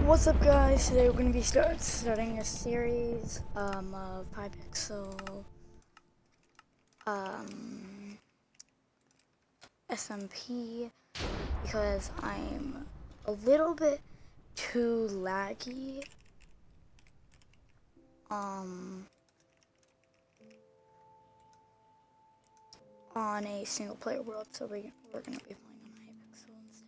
What's up, guys? Today we're going to be starting a series of Hypixel SMP because I'm a little bit too laggy on a single player world, so we're going to be playing on Hypixel instead.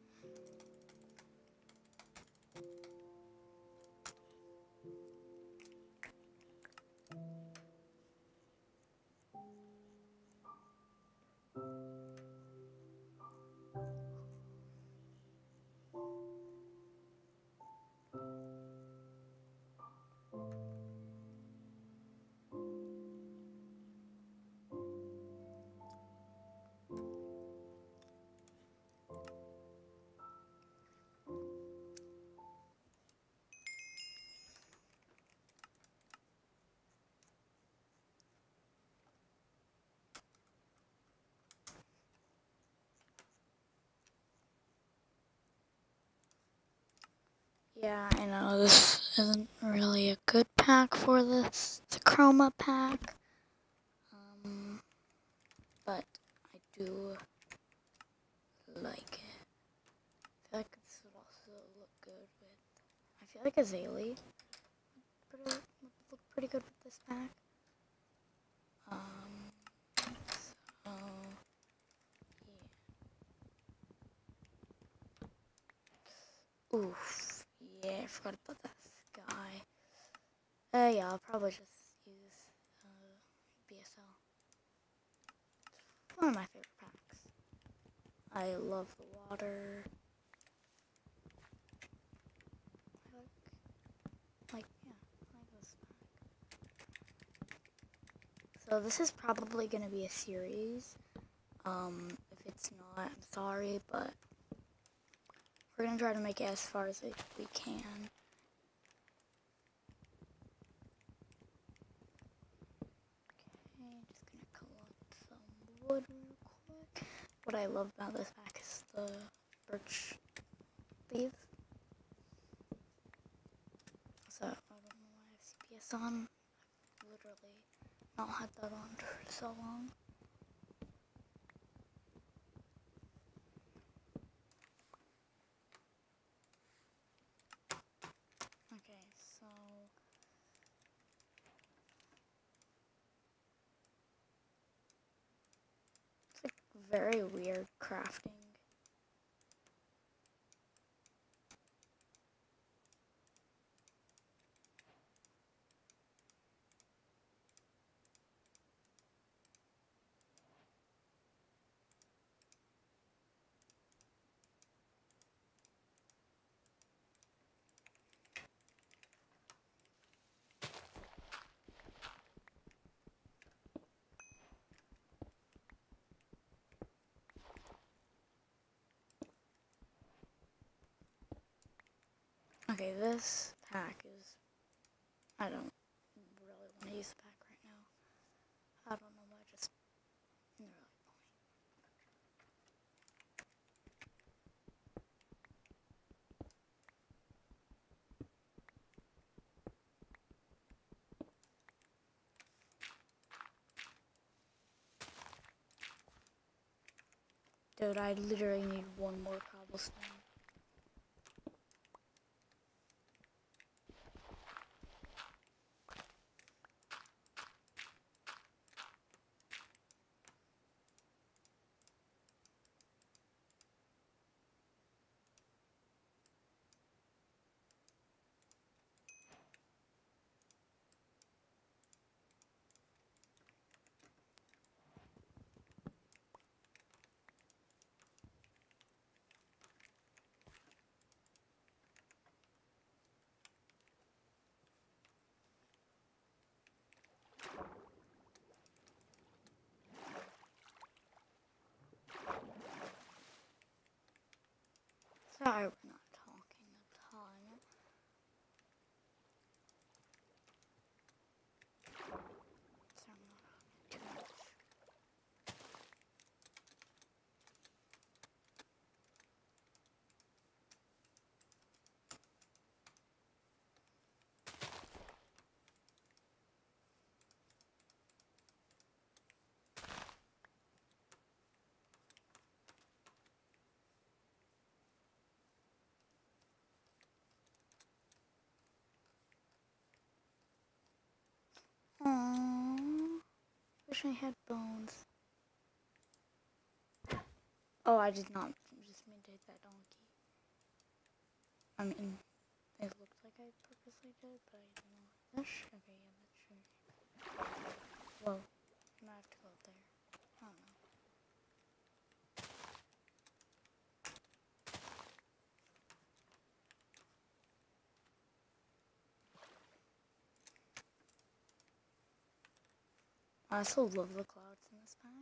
Yeah, I know this isn't really a good pack for this. It's a chroma pack. But I do like it. I feel like this would also look good with, I feel like Azalea would look pretty good with this pack. So, yeah. Oof. Yeah, I forgot about that sky. Yeah, I'll probably just use BSL. One of my favorite packs. I love the water. I like this pack. So this is probably gonna be a series. If it's not, I'm sorry, but we're gonna try to make it as far as we can. Okay, just gonna collect some wood real quick. What I love about this pack is the birch leaves. So, I don't know why I have CPS on. I've literally not had that on for so long. Okay, so it's like very weird crafting. Okay, this pack is, I don't really want to use the pack right now. I don't know why, just really Dude, I literally need one more cobblestone. wish I had bones. Oh, I did not just mean to hit that donkey. I mean, it looked like I purposely did, but I didn't know. Okay, yeah, that's true. Whoa, I might have to go up there. I don't know. I also love the clouds in this pack.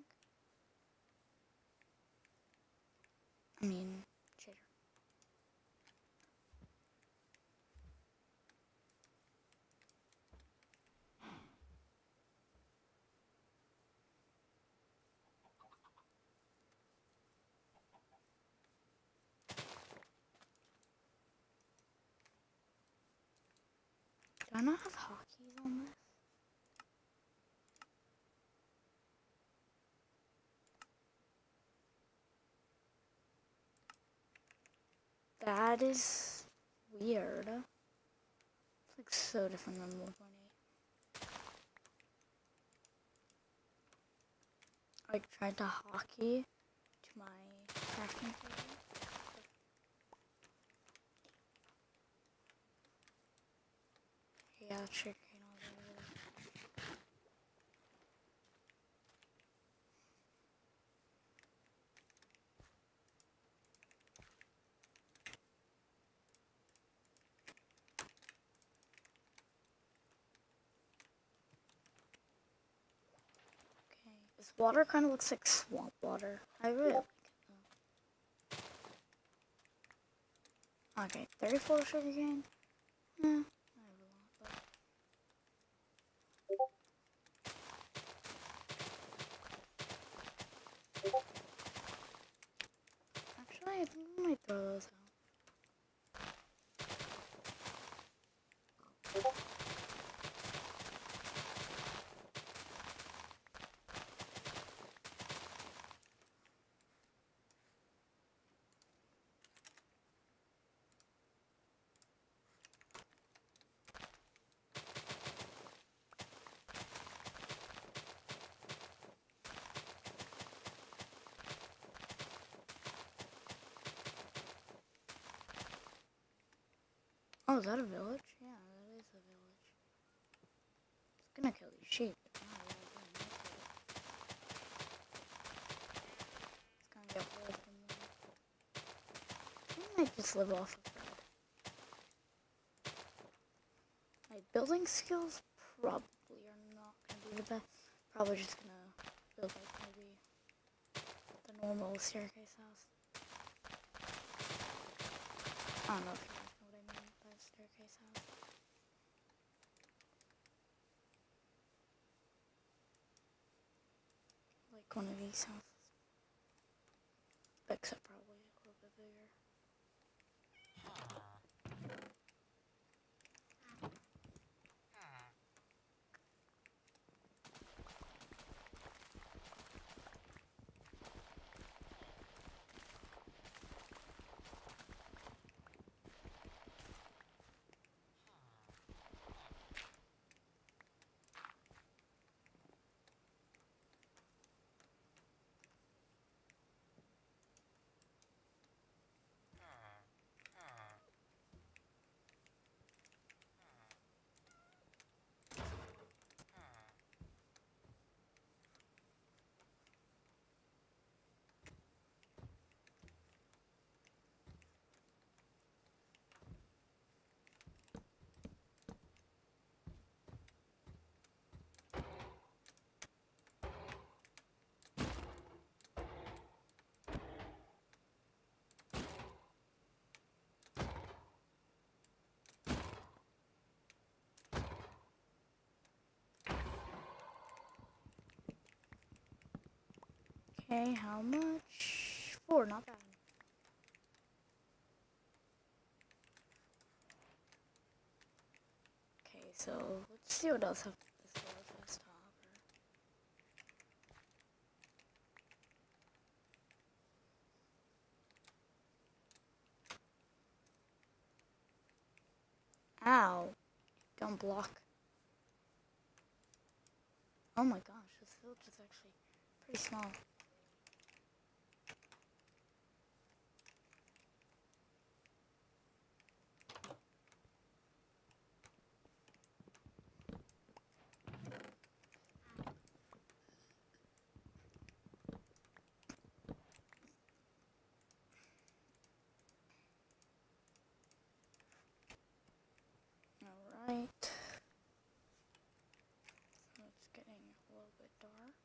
I mean, shader. Do I not have hotkeys on this? That is weird. It's like so different than 1.8. I tried to hotkey to my crafting table. Yeah, sugarcane all over there. Okay, this water kind of looks like swamp water. I really like it though. Okay, 34 sugarcane. I have a lot, but actually, I think I might throw those out. Oh, is that a village? Yeah, that is a village. It's gonna kill these sheep. But not really gonna make it. It's gonna get wool from them. I might just live off of bread. My building skills probably are not gonna be the best. Probably just gonna build like maybe the normal staircase house. I don't know if you guys know what I mean by a staircase house. Like one of these houses. Except probably a little bit bigger. Okay, how much? 4, not bad. Okay, so let's see what else this village has to offer. Ow! Don't block. Oh my gosh, this village is actually pretty small. Alright. So it's getting a little bit dark.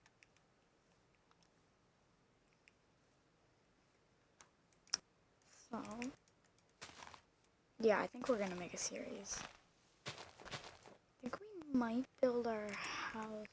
So, yeah, I think we're gonna make a series. I think we might build our house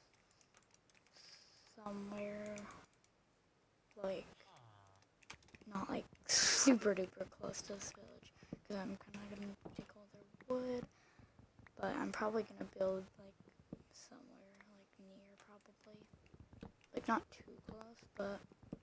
somewhere, like, not like super duper close to this village, because I'm kind of gonna take all their wood, but I'm probably gonna build like somewhere like near, probably, like not too close, but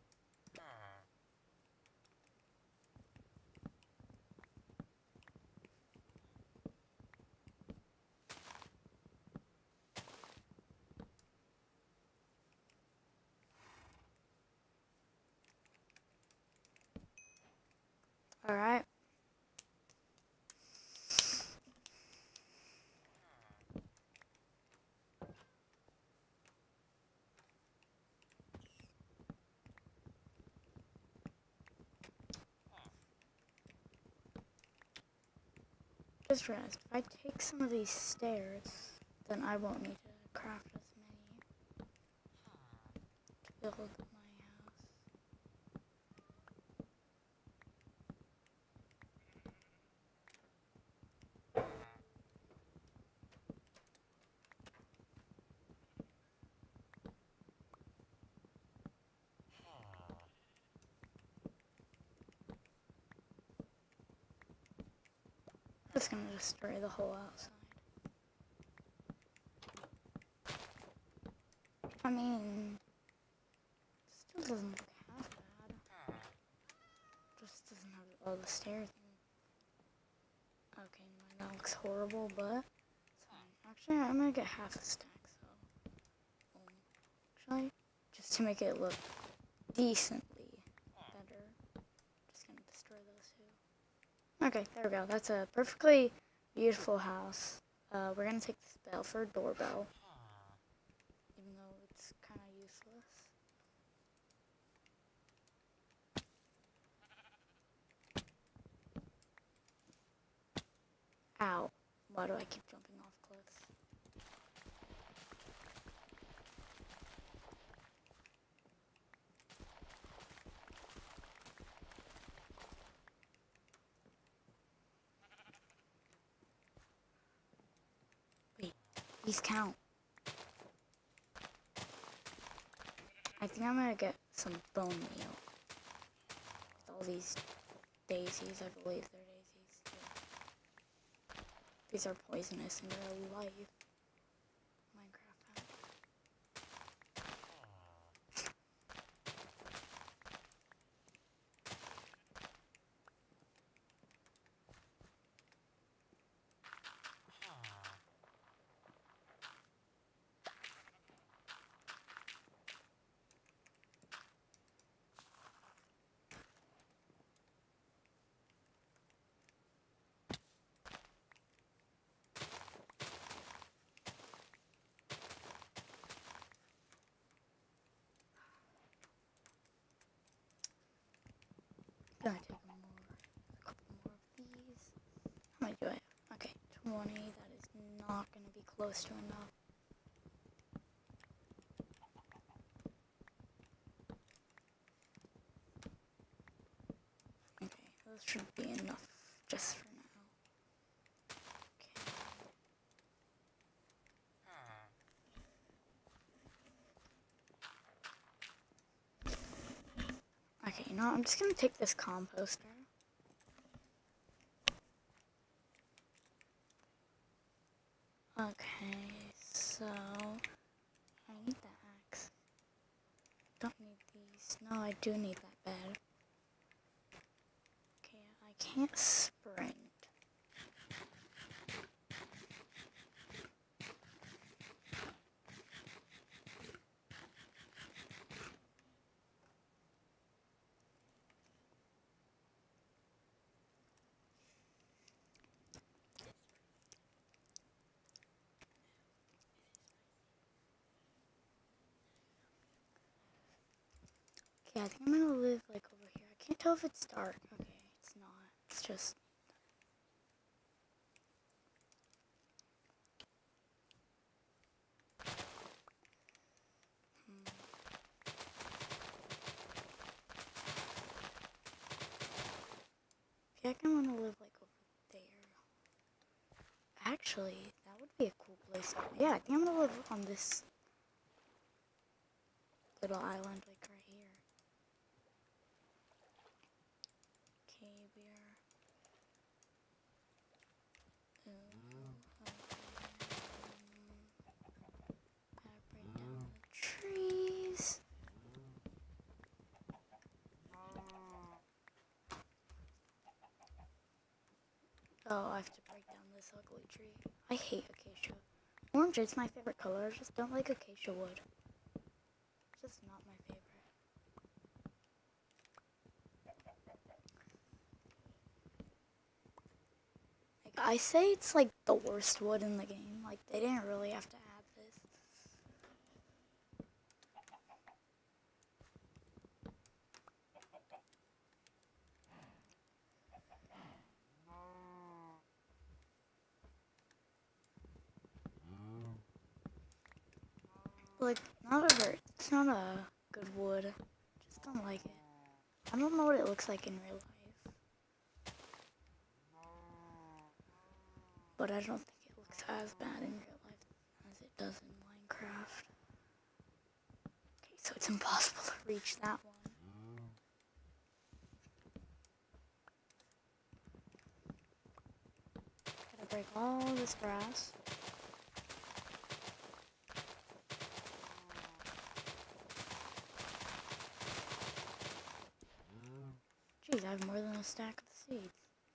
alright. Just realized, if I take some of these stairs, then I won't need to craft as many to build my house. Just gonna destroy the whole outside. I mean, still doesn't look half bad. Just doesn't have all the stairs. Okay, that looks horrible, but it's fine. Actually, I'm gonna get half a stack, so actually, just to make it look decently better, just gonna destroy those two. Okay, there we go. That's a perfectly beautiful house. We're gonna take this bell for a doorbell, even though it's kind of useless. Ow. Why do I keep jumping off cliffs? Wait, these count. I think I'm gonna get some bone meal. With all these daisies, I believe they're daisies. Yeah. These are poisonous in real life. Minecraft hack. Gonna take a couple more of these. How many do I have? Okay, 20. That is not gonna be close to enough. Okay, those should be enough just for now. Okay, you know what? I'm just gonna take this composter. Okay, so I need the axe. Don't need these. No, I do need that bed. Okay, I can't sprint. Yeah, I think I'm gonna live like over here. I can't tell if it's dark. Okay, it's not. It's just. I think I'm gonna live like over there. Actually, that would be a cool place. Yeah, I think I'm gonna live on this little island, like right here. Okay, we are. Gotta break down the trees. Oh, I have to break down this ugly tree. I hate acacia. Orange is my favorite color. I just don't like acacia wood. It's just not my favorite. Like, I say it's like the worst wood in the game. Like, they didn't really have to add this. Like, it's not a good wood. Just don't like it. I don't know what it looks like in real life. But I don't think it looks as bad in real life as it does in Minecraft. Okay, so it's impossible to reach that one. Gotta break all this grass. Jeez, I have more than a stack of seeds.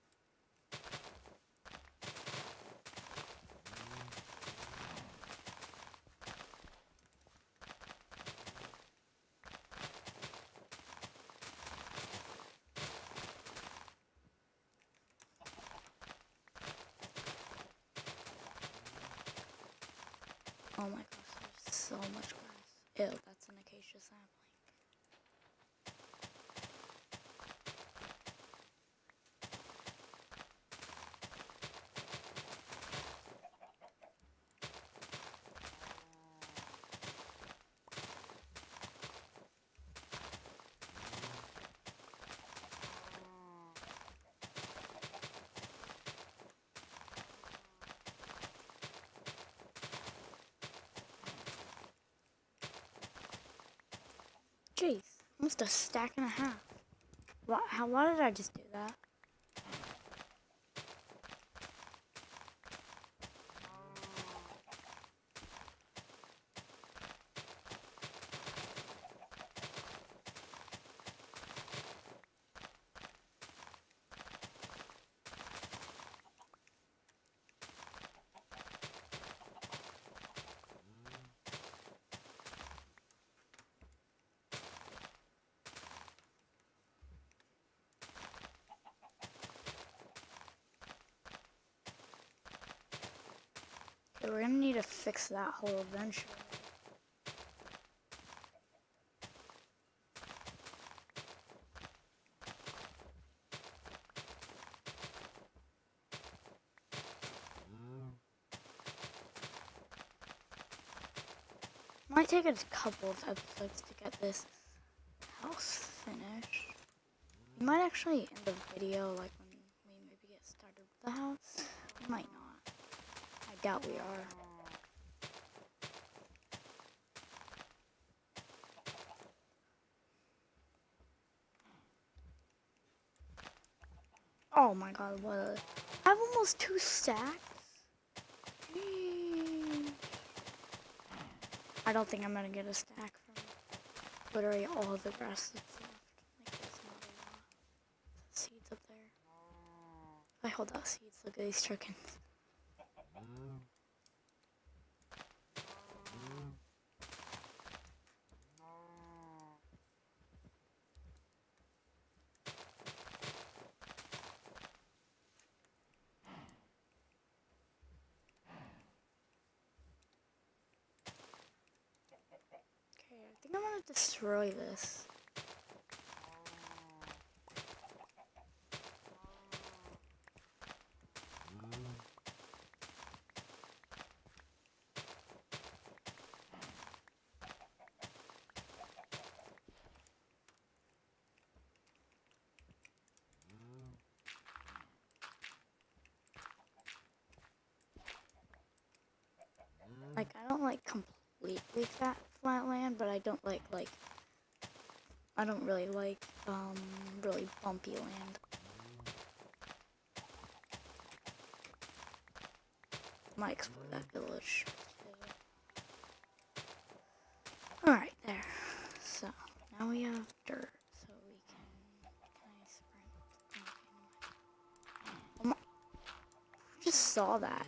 Oh my gosh, there's so much grass. Ew, that's an acacia sapling. Jeez, almost a stack and a half. Why did I just do that? Okay, we're gonna need to fix that hole eventually. Might take a couple of episodes to get this house finished. We might actually end the video like when we maybe get started with the house. We might not. I doubt we are. Oh my god, what a... I have almost 2 stacks. I don't think I'm gonna get a stack from literally all the grass that's left. Like, there's not a lot. Seeds up there. If I hold out seeds, look at these chickens. Okay, I think I'm gonna destroy this. with that flat land, but I don't like I don't really like really bumpy land. Might explore that village. Alright, there. So now we have dirt, so we can I sprint? Okay, no. I just saw that.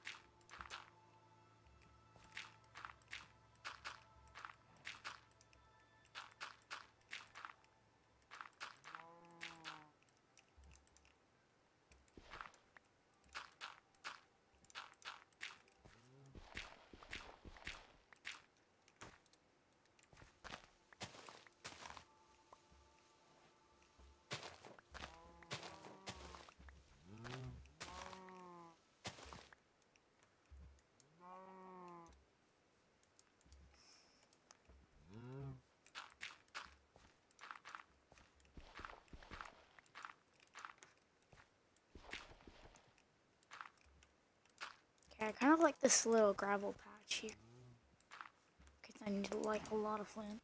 Okay, I kind of like this little gravel patch here. Because I need like a lot of flint.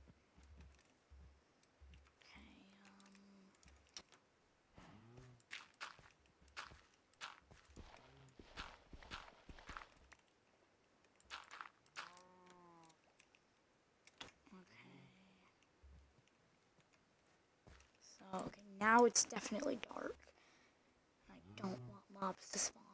Okay, now it's definitely dark. I don't want mobs to spawn.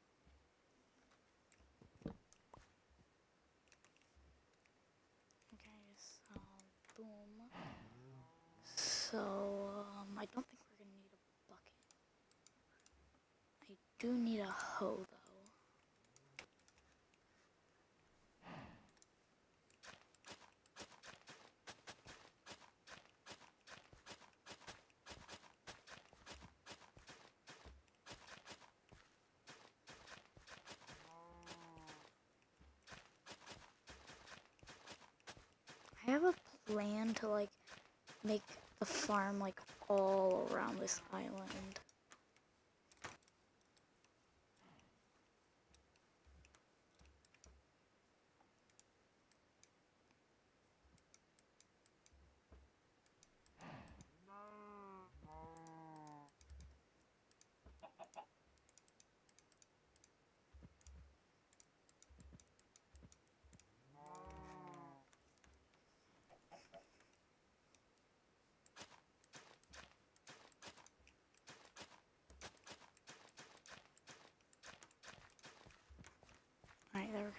Okay, so boom. So I don't think we're gonna need a bucket. I do need a hoe though. I have a plan to like make the farm like all around this island. Alright, there we go.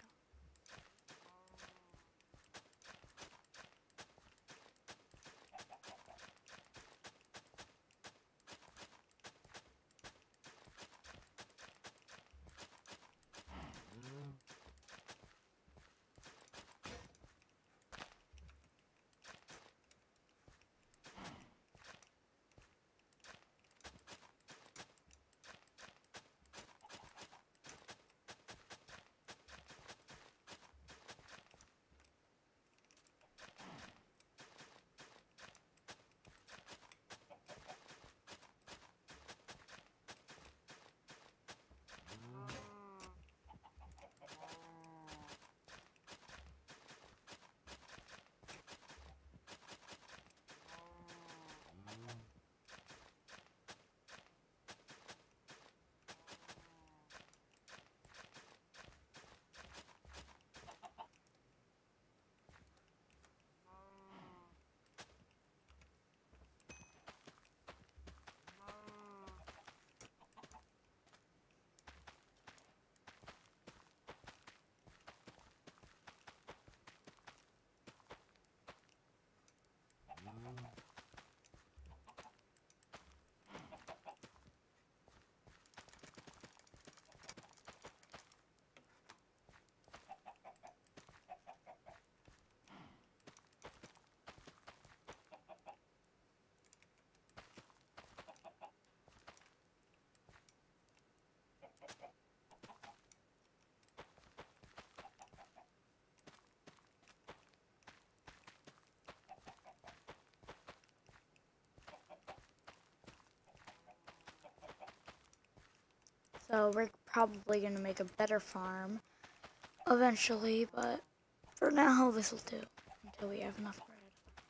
So we're probably gonna make a better farm eventually, but For now, this will do until we have enough bread.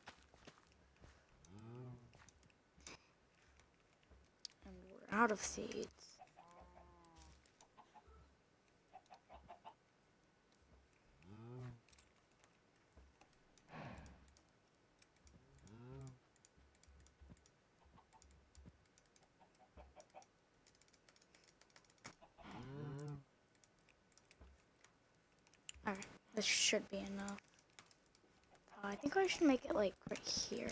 And we're out of seeds. Alright, this should be enough. I think I should make it like right here.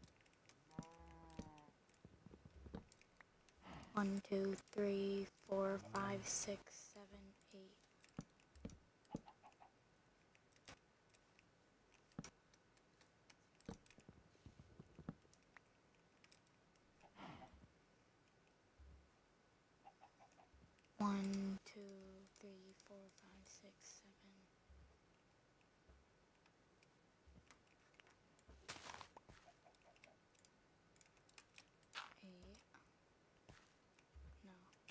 1, 2, 3, 4, 5, 6, 7, 8. One, two, three, 4, 5, 6, 7. Eight. No.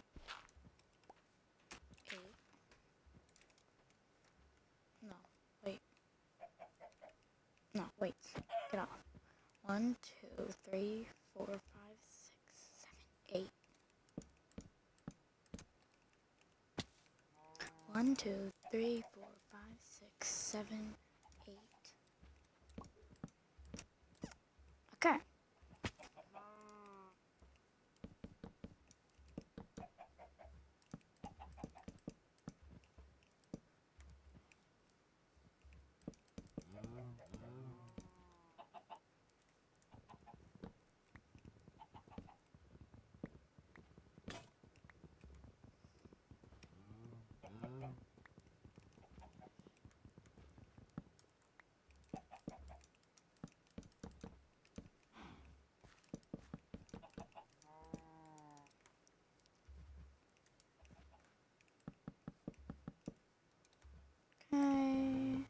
8. No. Wait. No, wait. Get off. 1, 2, 3, 4, 5, 6, 7, 8. 1, 2, 3, 4, 5, 6, 7, 8. Okay. Okay.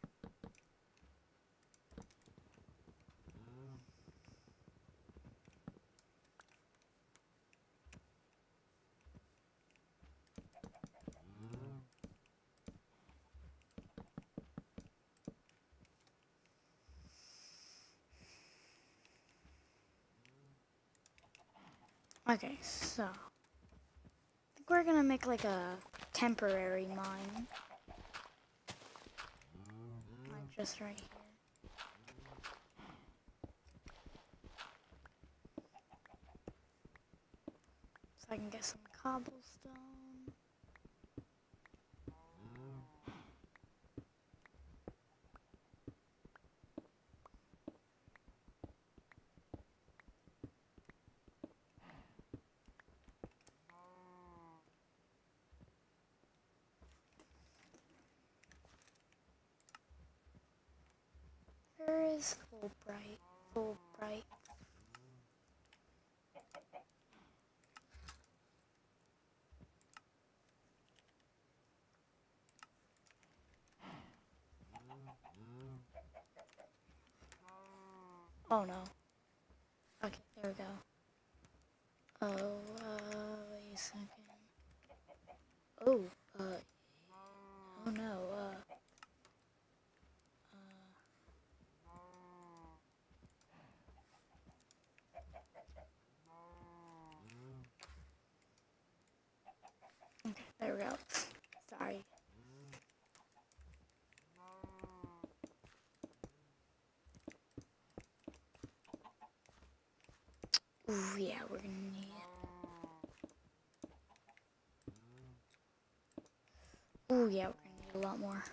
Okay, so I think we're gonna make like a temporary mine. Like just right here. So I can get some cobblestone. Where is Fulbright? Fulbright. Oh no. Okay, there we go. Oh, wait a second. Oh, oh no, okay, there we go. Sorry. Ooh, yeah, we're gonna need. Ooh, yeah, we're gonna need a lot more.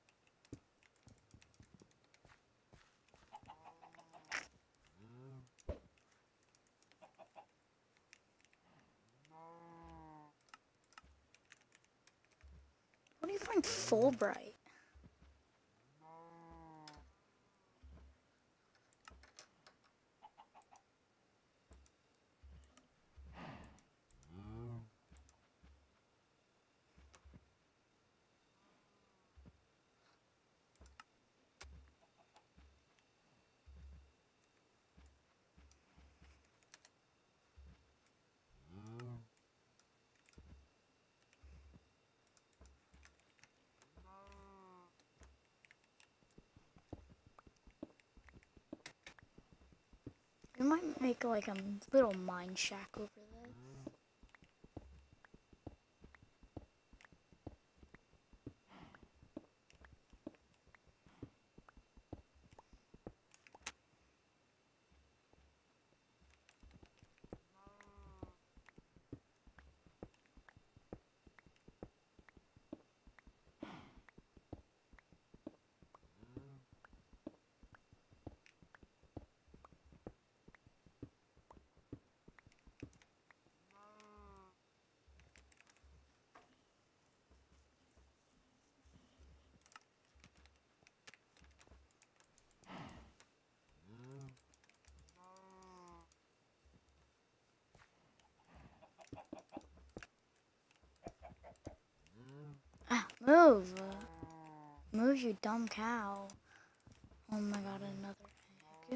How do you find Fulbright? might make like a little mine shack over this. Ah, move! Move, you dumb cow. Oh my god, another egg.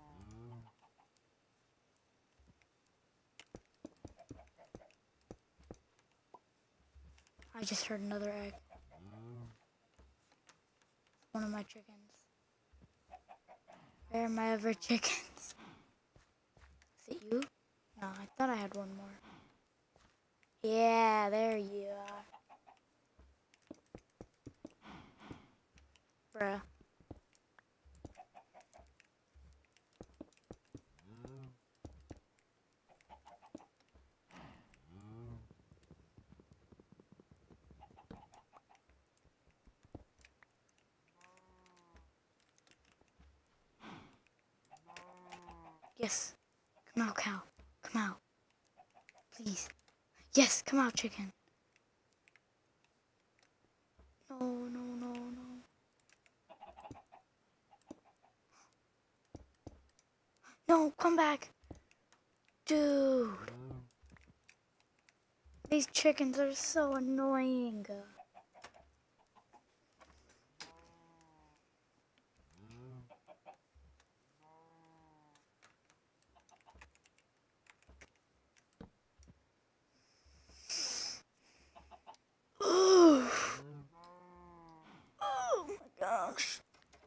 I just heard another egg. One of my chickens. Where are my other chickens? Is it you? No, I thought I had one more. Yeah, there you are. Bruh. Yes. Come out, cow. Come out. Please. Yes, come out, chicken. No, no, no, no. No, come back. Dude. These chickens are so annoying. Oh my gosh.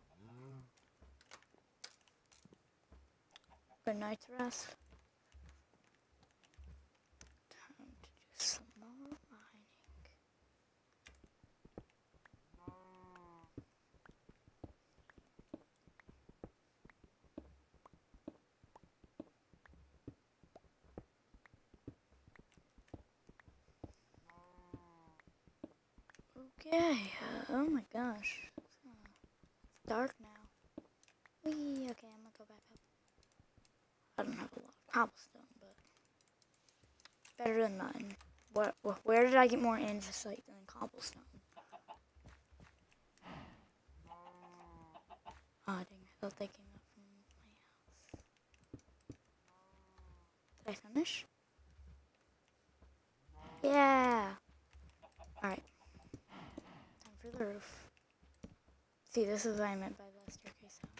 Good night's rest. Time to do some more mining. Okay. Oh my gosh. It's dark now. Whee. Okay, I'm gonna go back up. I don't have a lot of cobblestone, but better than none. Where did I get more andesite than cobblestone? Ah, dang, I thought they came up from my house. Did I finish? Yeah! Alright. Time for the roof. See, this is what I meant by the staircase house.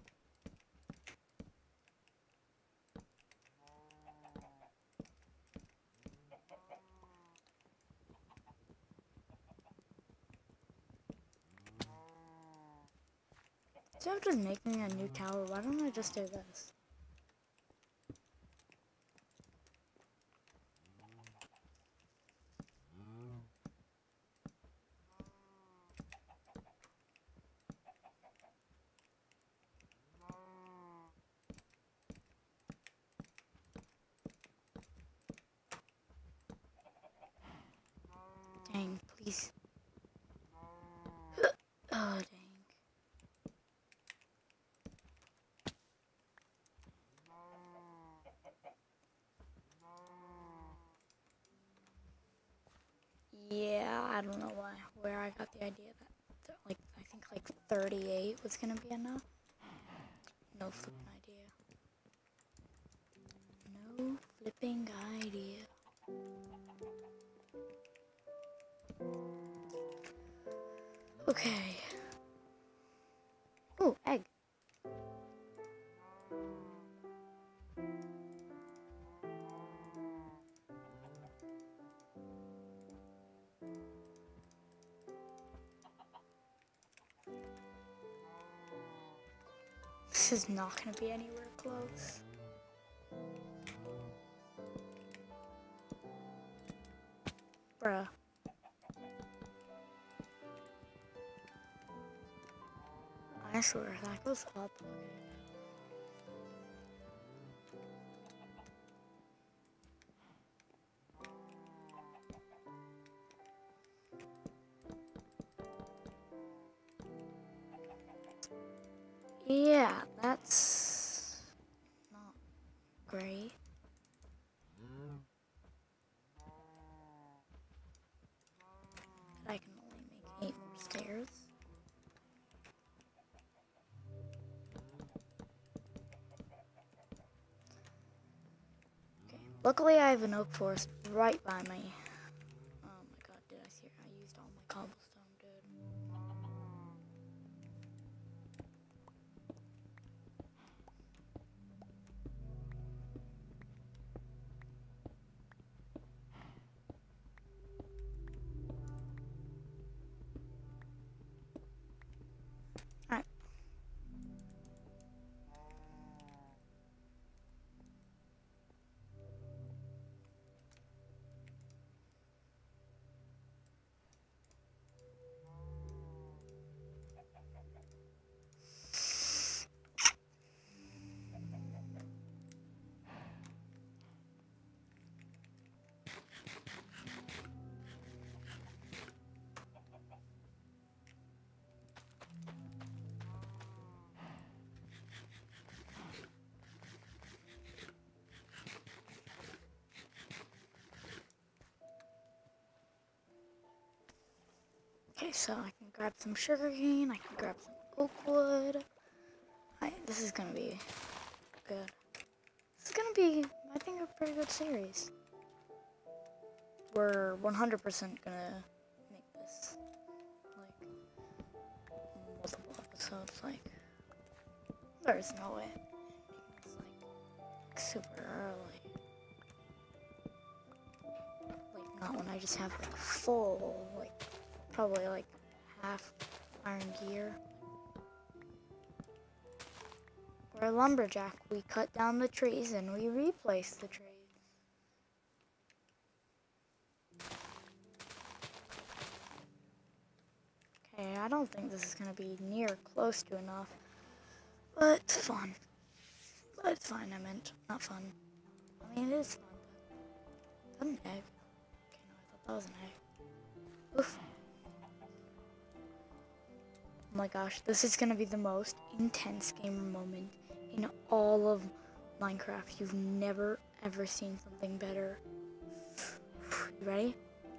Instead of just making a new tower, why don't I just do this? Dang, please. Oh, dang. Yeah, I don't know where I got the idea that like, I think like 38 was gonna be enough. No flipping idea. No flipping idea. Okay. Ooh, egg. This is not gonna be anywhere close. Bruh. I swear, that goes up. Yeah, that's not great. I can only make 8 more stairs. Okay. Luckily, I have an oak forest right by me. Oh my god, did I see? I used all my cobblestone, dude. Alright. Okay, so I can grab some sugarcane, I can grab some oak wood. This is gonna be good. This is gonna be, I think, a pretty good series. We're 100% gonna make this, like, multiple episodes, like, there's no way. It's, like, super early. Like, not when I just have, like, full, like, probably, like, half iron gear. We're a lumberjack. We cut down the trees and we replace the trees. Okay, I don't think this is gonna be near close to enough, but it's fun. But it's fine, I meant, not fun. I mean, it is fun, but... Is that an egg? Okay, no, I thought that was an egg. Oof. Oh my gosh, this is gonna be the most intense gamer moment in all of Minecraft. You've never, ever seen something better. You ready?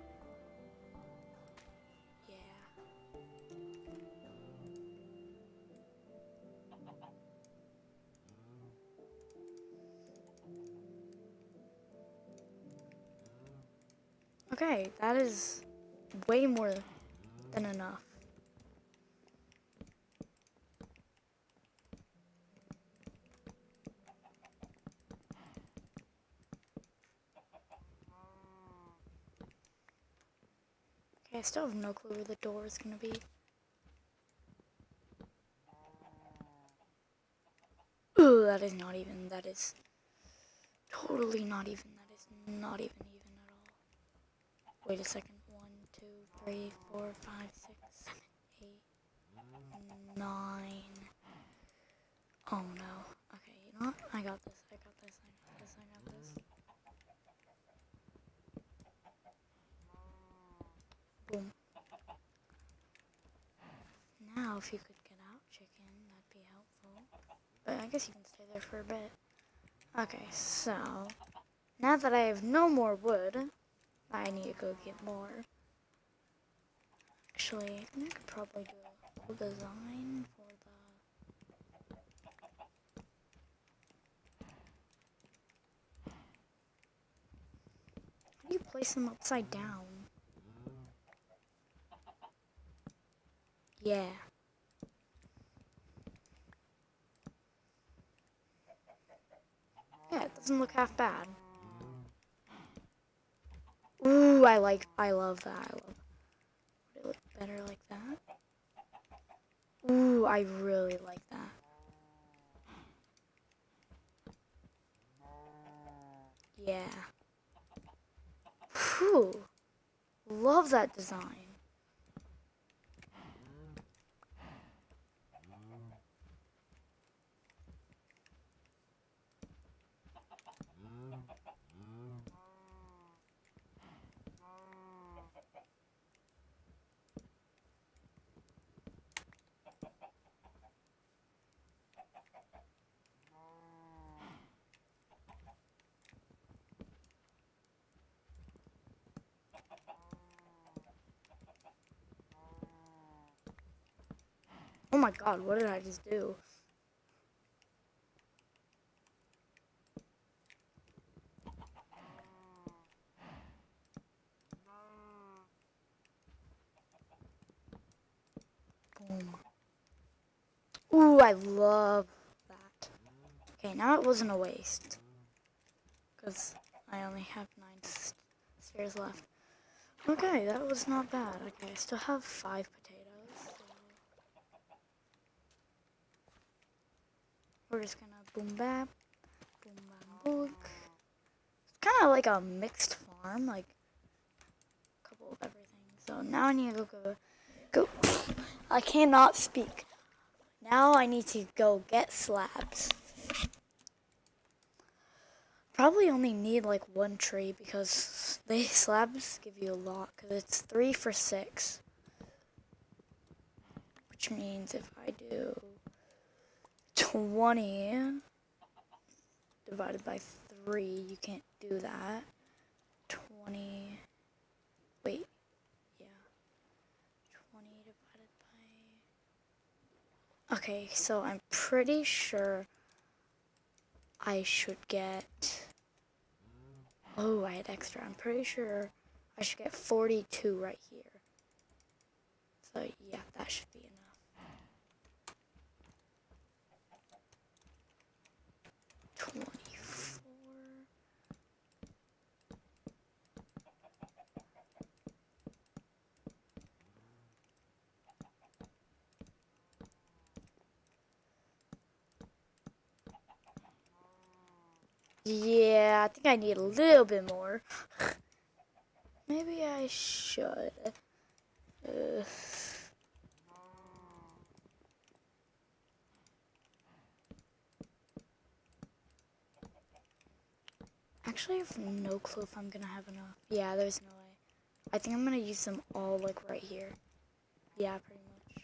Okay, that is way more than enough. Okay, I still have no clue where the door is gonna be. Ooh, that is not even, that is totally not even, that is not even at all. Wait a second, 1, 2, 3, 4, 5, 6, 7, 8, 9. Oh no. Okay, you know what? I got this, I got this, I got this, I got this. Boom. Now, if you could get out, chicken, that'd be helpful. But I guess you can stay there for a bit. Okay, so now that I have no more wood, I need to go get more. Actually, I think I could probably do a whole design for the... How do you place them upside down? Yeah. Yeah, it doesn't look half bad. Ooh, I love that. I love it. Would it look better like that? Ooh, I really like that. Yeah. Whew. Love that design. Oh my god, what did I just do? Boom. Ooh, I love that. Okay, now it wasn't a waste. Because I only have 9 stairs left. Okay, that was not bad. Okay, I still have 5 potatoes. So we're just gonna boom bap, boom bam book. It's kind of like a mixed farm, like a couple of everything. So now I need to go. I cannot speak. Now I need to go get slabs. Probably only need like 1 tree because they slabs give you a lot because it's 3 for 6. Which means if I do 20 divided by 3, you can't do that. 20, wait, yeah. 20 divided by, okay, so I'm pretty sure I should get, oh, I had extra. I'm pretty sure I should get 42 right here. So yeah, that should be enough. 24. Yeah, I think I need a little bit more. Maybe I should. Actually, I have no clue if I'm gonna have enough. Yeah, there's no way. I think I'm gonna use them all like right here. Yeah, pretty much.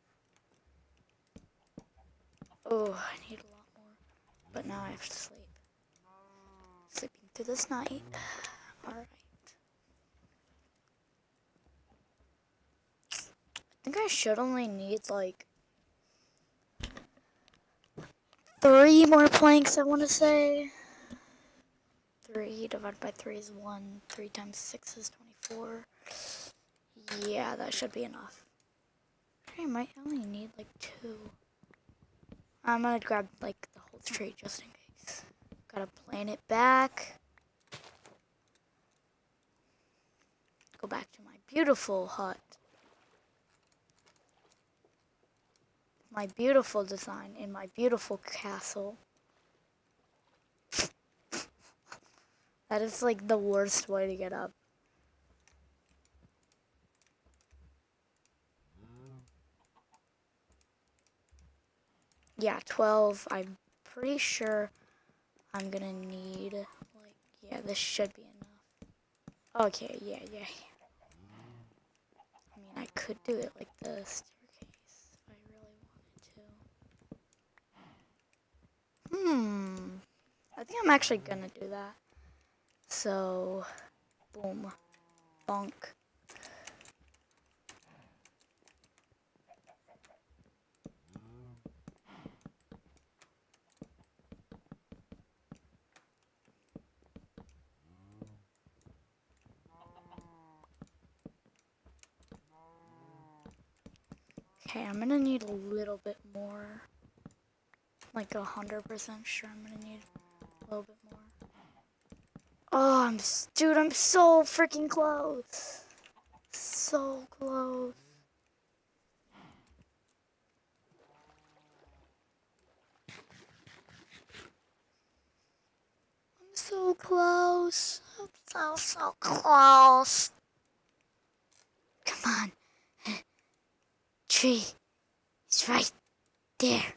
Oh, I need a lot more. But now I have to sleep. Sleeping through this night. Alright. I think I should only need like 3 more planks, I want to say. 3 divided by 3 is 1. 3 times 6 is 24. Yeah, that should be enough. I might only need like 2. I'm gonna grab like the whole tree just in case. Gotta plant it back. Go back to my beautiful hut. My beautiful design in my beautiful castle. That is like the worst way to get up. Yeah, 12. I'm pretty sure I'm gonna need like, yeah, this should be enough. Okay, yeah. I mean, I could do it like the staircase if I really wanted to. I think I'm actually gonna do that. So, boom, bonk. Okay, I'm gonna need a little bit more. Like 100% sure I'm gonna need a little bit more. Oh, dude, I'm so freaking close. So close. I'm so close. I'm so close. on. Tree. It's right there.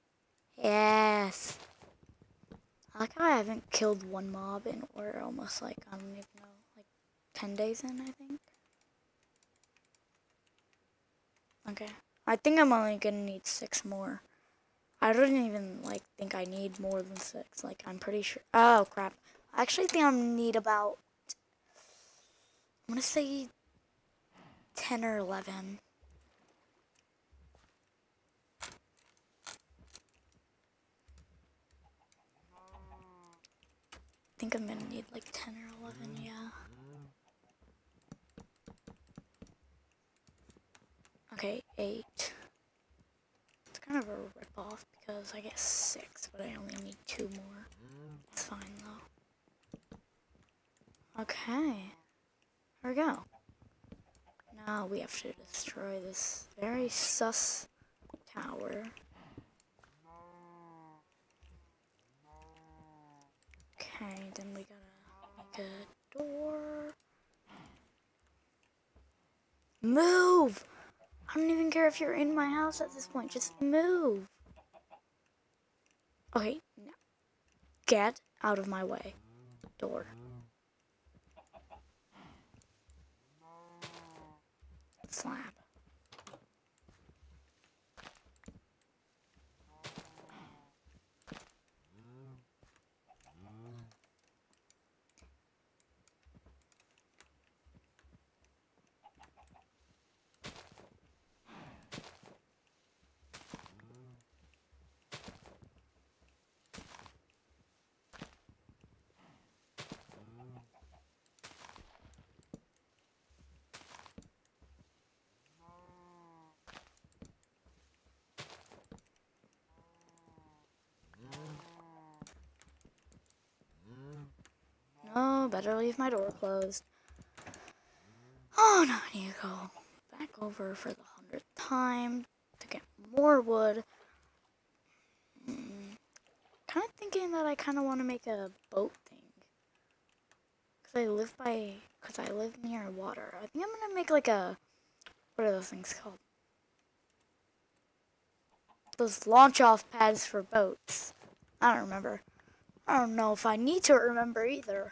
Yes. I like how I haven't killed one mob and we're almost like, I don't even know, like 10 days in, I think. Okay. I think I'm only gonna need 6 more. I don't even like think I need more than 6. Like I'm pretty sure. Oh crap! I actually think I need about. I'm gonna say 10 or 11. I think I'm gonna need like 10 or 11. Yeah. Okay, 8. It's kind of a rip-off because I get 6, but I only need 2 more. It's fine though. Okay. Here we go. Now we have to destroy this very sus tower. Okay, then we gotta make a door. Move! I don't even care if you're in my house at this point, just move. Okay, now get out of my way. Door. Slab. No, better leave my door closed. Oh, no, I need to go back over for the 100th time to get more wood. Kind of thinking that I kind of want to make a boat thing. Because I live near water. I think I'm going to make like a, what are those things called? Those launch off pads for boats. I don't remember. I don't know if I need to remember either.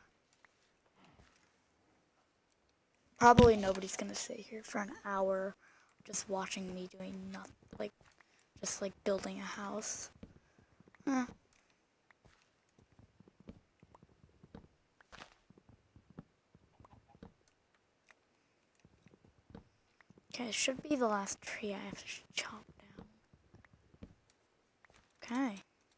Probably nobody's gonna sit here for an hour just watching me doing nothing, like, just like building a house. Huh. Okay, it should be the last tree I have to chop down. Okay.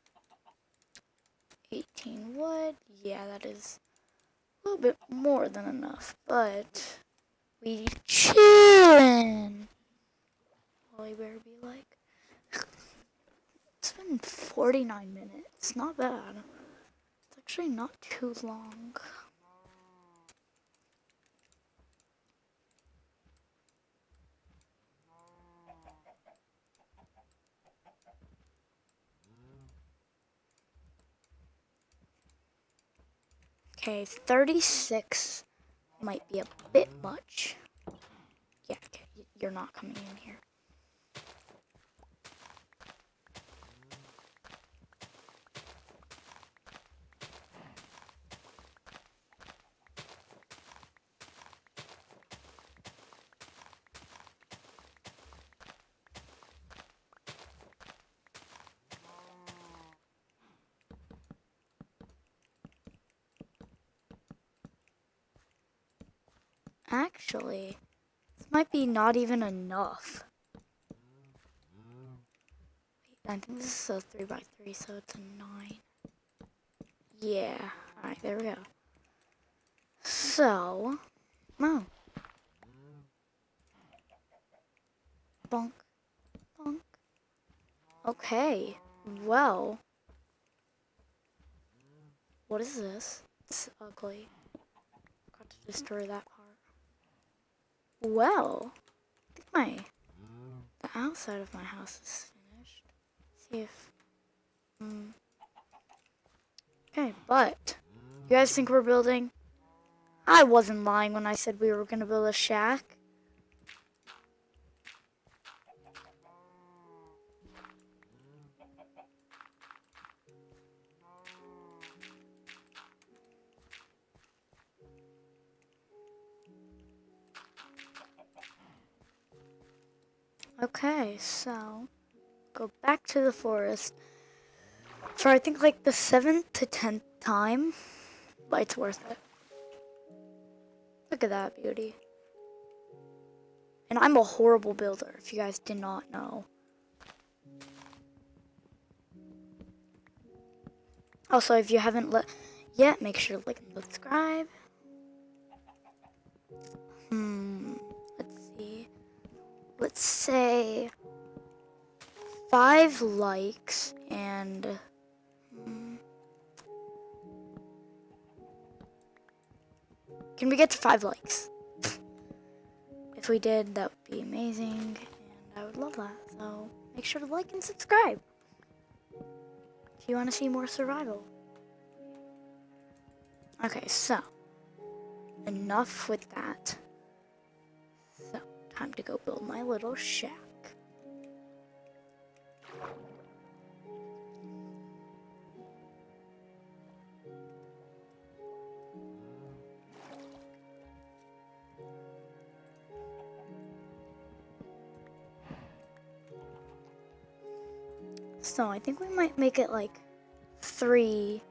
18 wood. Yeah, that is a little bit more than enough, but we chillin'. Wally Bear be like. It's been 49 minutes. Not bad. It's actually not too long. Okay, 36 might be a bit much. Yeah, okay, you're not coming in here. Actually, this might be not even enough. I think this is a 3x3, so it's a 9. Yeah, alright, there we go. So, oh. Bonk, bonk. Okay, well. What is this? It's ugly. Got to destroy that part. Well, I think the outside of my house is finished. See if, okay, but you guys think we're building? I wasn't lying when I said we were gonna build a shack. Okay, so go back to the forest for I think like the 7th to 10th time, but it's worth it. Look at that beauty. And I'm a horrible builder, if you guys did not know. Also, if you haven't yet, make sure to like and subscribe. Let's see. Let's say 5 likes and can we get to 5 likes? If we did, that would be amazing, and I would love that. So make sure to like and subscribe if you want to see more survival. Okay, so enough with that. So time to go build my little shack. So I think we might make it like 3.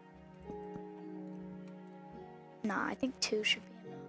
Nah, I think 2 should be enough.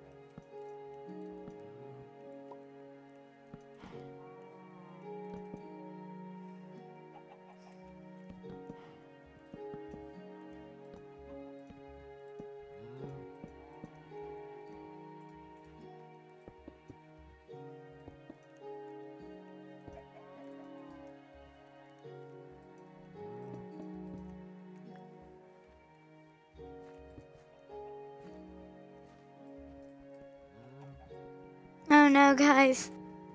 Oh no, guys.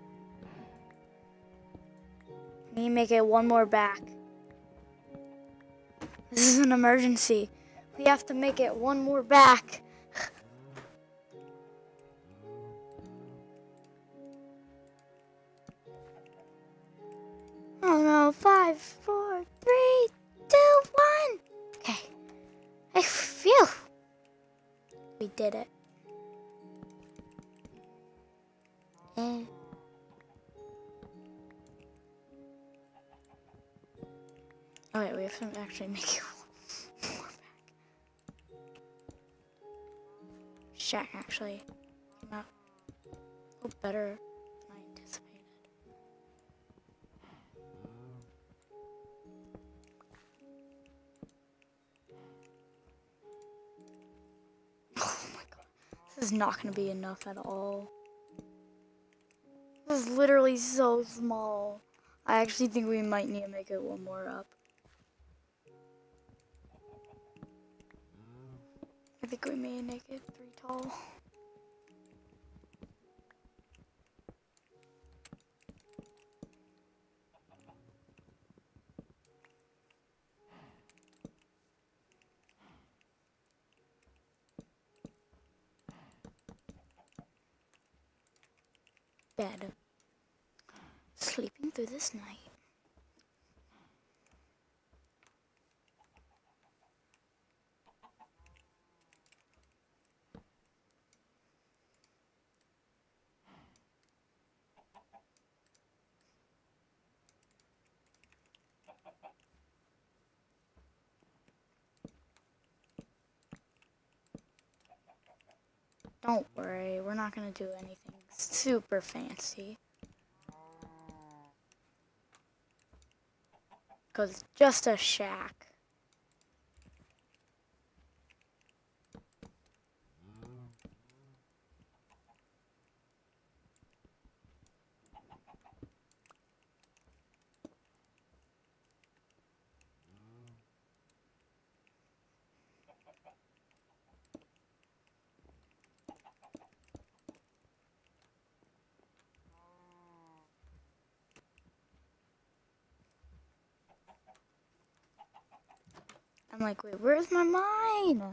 We need to make it 1 more back. This is an emergency. We have to make it 1 more back. Oh no, 5, 4, 3, 2, 1. Okay. Hey, phew. We did it. And oh wait, we have to actually make it 1 more back. Shack actually came out a little better than I anticipated. Oh my god. This is not going to be enough at all. This is literally so small. I actually think we might need to make it 1 more up. I think we may make it 3 tall. Bed. Sleeping through this night. Don't worry, we're not gonna do anything super fancy. Cause it's just a shack. I'm like, wait, where's my mine?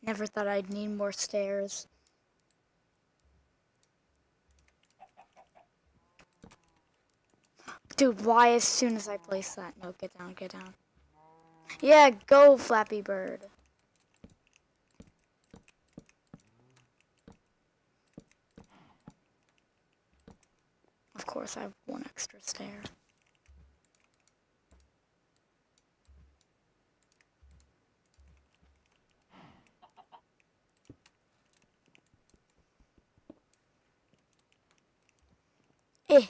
Never thought I'd need more stairs. Dude, why as soon as I place that? No, get down, get down. Yeah, go, Flappy Bird. Of course, I have one extra stair. Eh.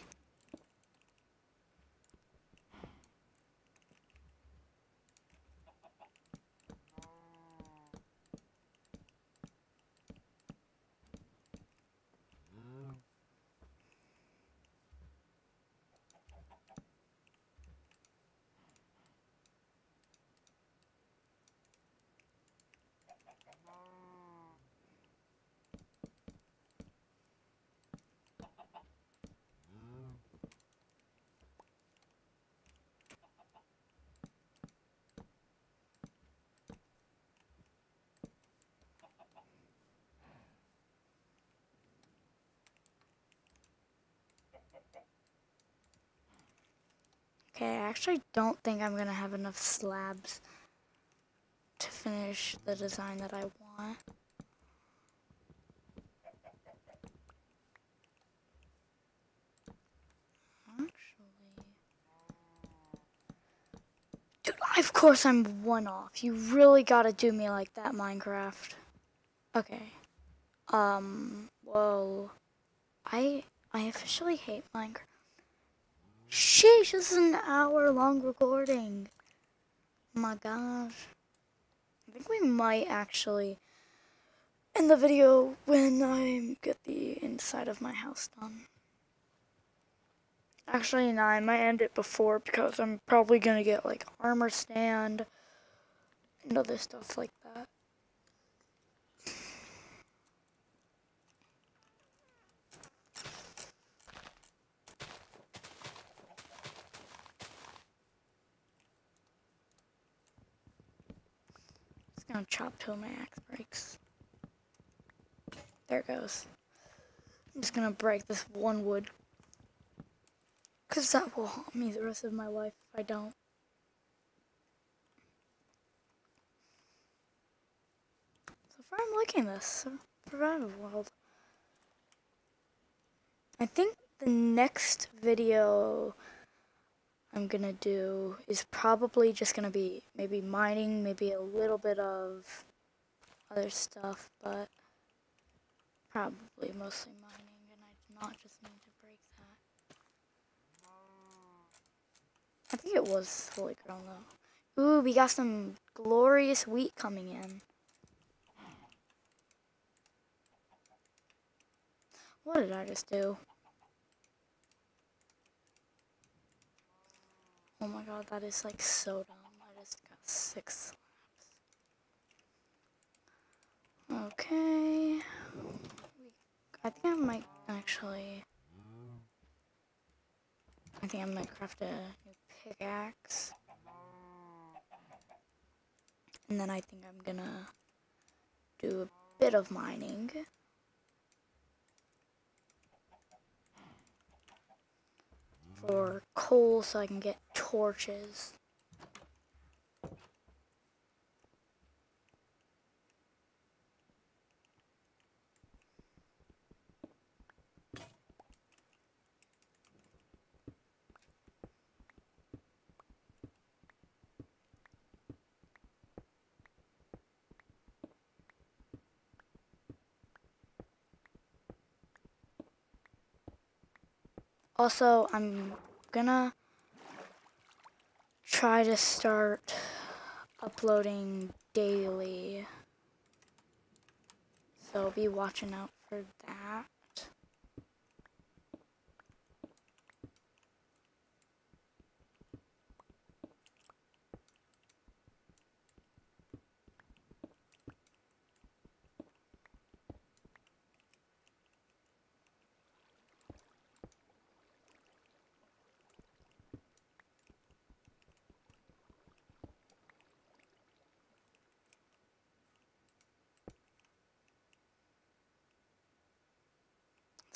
Okay, I actually don't think I'm gonna have enough slabs to finish the design that I want. Actually, dude, of course I'm one off. You really gotta do me like that, Minecraft. Okay. Well, I officially hate Minecraft. Sheesh, this is an hour-long recording. Oh my gosh. I think we might actually end the video when I get the inside of my house done. Actually, no, I might end it before because I'm probably gonna get like armor stand and other stuff like that. Just gonna chop till my axe breaks. There it goes. I'm just gonna break this one wood, because that will haunt me the rest of my life if I don't. So far I'm liking this. Survival world. I think the next video I'm gonna do is probably just gonna be maybe mining, maybe a little bit of other stuff, but probably mostly mining, and I do not just need to break that. I think it was fully grown though. Ooh, we got some glorious wheat coming in. What did I just do? Oh my god, that is like so dumb. I just got 6 slabs. Okay. I think I might actually... I think I might craft a new pickaxe. And then I think I'm gonna do a bit of mining. For coal so I can get torches. Also, I'm gonna try to start uploading daily. So be watching out for that.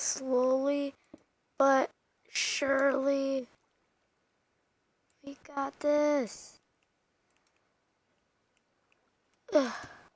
slowly but surely. We got this. Ugh.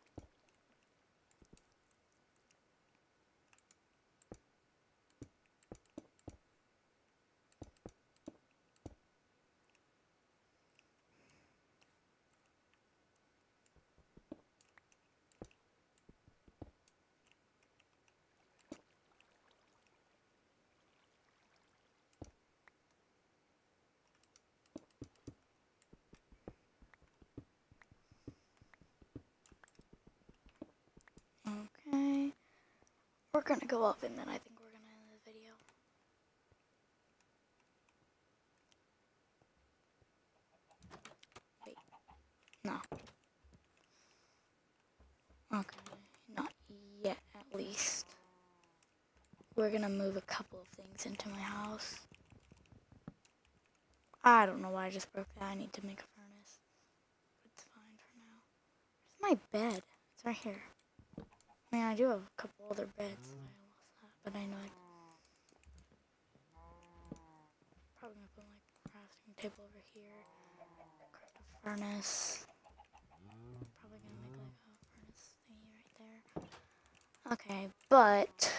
Okay. We're gonna go up and then I think we're gonna end the video. Wait. No. Okay. Not yet, at least. We're gonna move a couple of things into my house. I don't know why I just broke that. I need to make a furnace. It's fine for now. Where's my bed? It's right here. I mean, I do have a couple other beds. I lost that, but I know I probably gonna put like a crafting table over here. Craft a furnace. Probably gonna make like a furnace thingy right there. Okay, but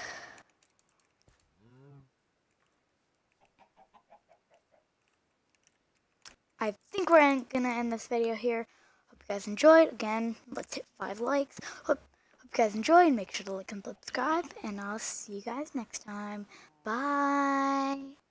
I think we're gonna end this video here. Hope you guys enjoyed. Again, let's hit 5 likes. Hope you guys enjoyed. Make sure to like and subscribe, and I'll see you guys next time. Bye.